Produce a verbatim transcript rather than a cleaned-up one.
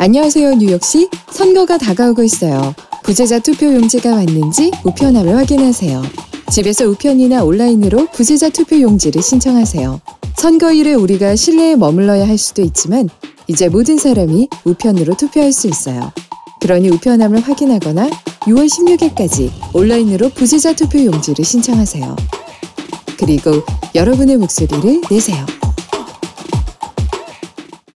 안녕하세요, 뉴욕시. 선거가 다가오고 있어요. 부재자 투표용지가 왔는지 우편함을 확인하세요. 집에서 우편이나 온라인으로 부재자 투표용지를 신청하세요. 선거일에 우리가 실내에 머물러야 할 수도 있지만 이제 모든 사람이 우편으로 투표할 수 있어요. 그러니 우편함을 확인하거나 유월 십육일까지 온라인으로 부재자 투표용지를 신청하세요. 그리고 여러분의 목소리를 내세요.